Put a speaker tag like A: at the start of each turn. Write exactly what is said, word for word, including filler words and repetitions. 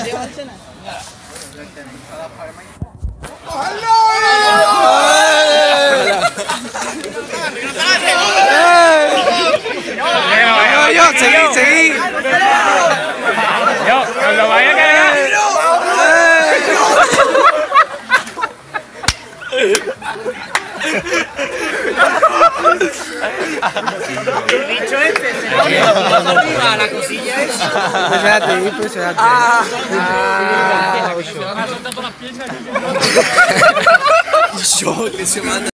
A: Yo, yo, seguí, seguí.
B: Yo, cuando vaya a caer.
C: El bicho este se pone arriba la cosilla esa.
A: Pues espérate, pues espérate. Ah, ah, yo, que se manda.